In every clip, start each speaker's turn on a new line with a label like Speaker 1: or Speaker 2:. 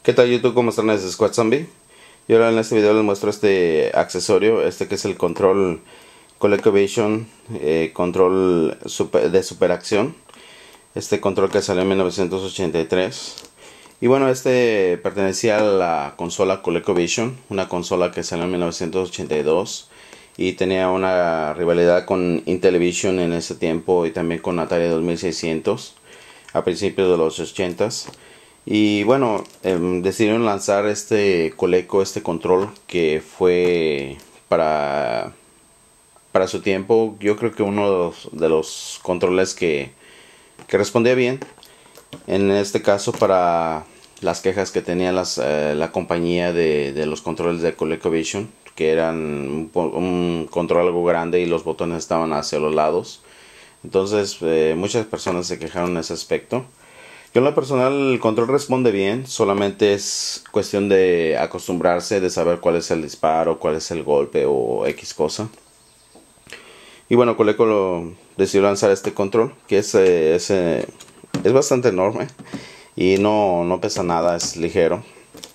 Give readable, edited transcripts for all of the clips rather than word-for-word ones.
Speaker 1: ¿Qué tal YouTube? ¿Cómo están? Es Squad Zombie. Y ahora en este video les muestro este accesorio, que es el control ColecoVision, control de superacción. Este control que salió en 1983. Y bueno, este pertenecía a la consola ColecoVision, una consola que salió en 1982 y tenía una rivalidad con Intellivision en ese tiempo y también con Atari 2600 a principios de los 80s. Y bueno, decidieron lanzar este este control que fue para su tiempo, yo creo que uno de los controles que respondía bien. En este caso, para las quejas que tenía la compañía de los controles de ColecoVision, que eran un control algo grande y los botones estaban hacia los lados. Entonces muchas personas se quejaron en ese aspecto. Yo en lo personal el control responde bien, solamente es cuestión de acostumbrarse, de saber cuál es el disparo, cuál es el golpe o X cosa. Y bueno, Coleco decidió lanzar este control, que es bastante enorme y no pesa nada, es ligero.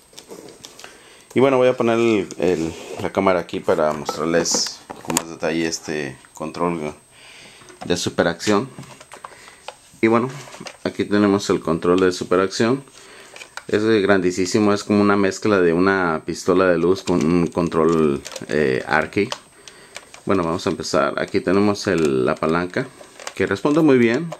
Speaker 1: Y bueno, voy a poner la cámara aquí para mostrarles con más detalle este control de superacción. Y bueno, aquí tenemos el control de superacción. Es grandísimo, es como una mezcla de una pistola de luz con un control arcade. Bueno, vamos a empezar. Aquí tenemos la palanca, que responde muy bien.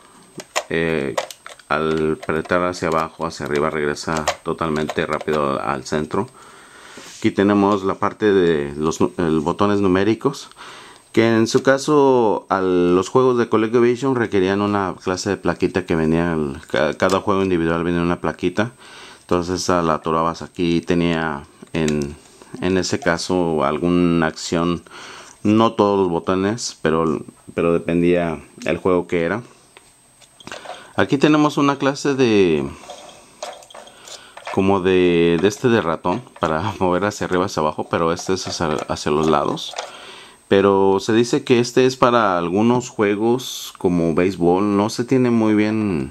Speaker 1: Al apretar hacia abajo, hacia arriba, regresa totalmente rápido al centro. Aquí tenemos la parte de los botones numéricos, que en su caso los juegos de ColecoVision requerían una clase de plaquita que venía, cada juego individual venía una plaquita, entonces la atorabas aquí, tenía en ese caso alguna acción, no todos los botones, pero dependía el juego que era. Aquí tenemos una clase de como de ratón para mover hacia arriba, hacia abajo, pero este es hacia los lados. Pero se dice que este es para algunos juegos como béisbol. No se tiene muy bien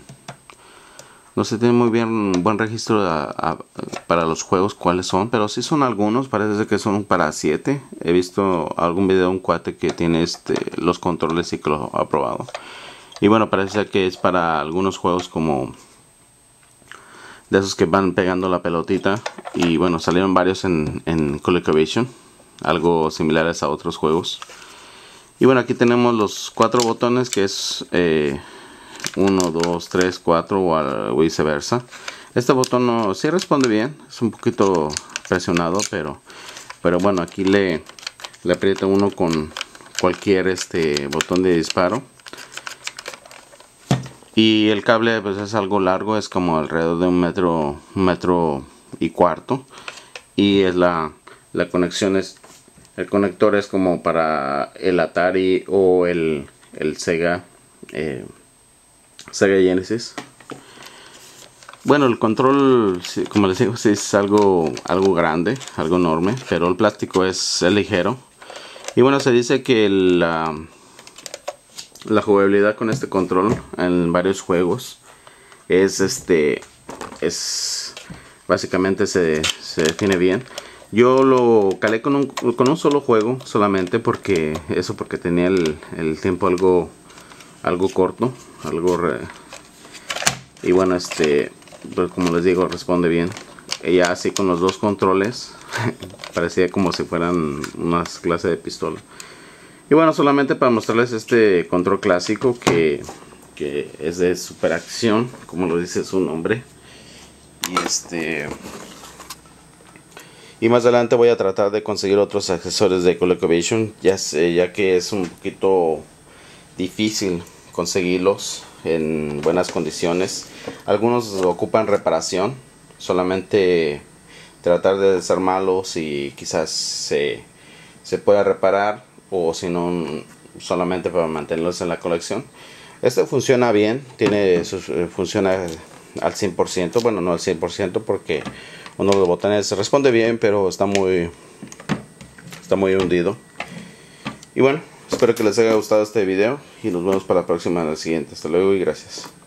Speaker 1: buen registro para los juegos cuáles son, pero sí son algunos. Parece que son para 7. He visto algún video de un cuate que tiene los controles y que lo ha probado. Y bueno, parece que es para algunos juegos como de esos que van pegando la pelotita. Y bueno, salieron varios en ColecoVision, algo similares a otros juegos. Y bueno, aquí tenemos los 4 botones, que es 1, 2, 3, 4 o viceversa. Este botón sí responde bien, es un poquito presionado, pero bueno, aquí le aprieta uno con cualquier botón de disparo. Y el cable pues es algo largo, es como alrededor de un metro y cuarto. Y es la conexión el conector es como para el Atari o el Sega Genesis. Bueno, el control, como les digo, sí es algo grande, algo enorme, pero el plástico es ligero. Y bueno, se dice que la jugabilidad con este control en varios juegos es básicamente se define bien. Yo lo calé con un solo juego solamente, porque tenía el tiempo algo corto, y bueno, pues como les digo, responde bien. Ya así con los dos controles parecía como si fueran unas clases de pistola. Y bueno, solamente para mostrarles este control clásico que es de superacción, como lo dice su nombre. Y más adelante voy a tratar de conseguir otros accesorios de ColecoVision, ya que es un poquito difícil conseguirlos en buenas condiciones. Algunos ocupan reparación, solamente tratar de desarmarlos y quizás se pueda reparar, o si no, solamente para mantenerlos en la colección. Este funciona bien, funciona al 100%, bueno, no al 100% porque uno de los botones responde bien, pero está muy hundido. Y bueno, espero que les haya gustado este video y nos vemos para la próxima, en la siguiente. Hasta luego y gracias.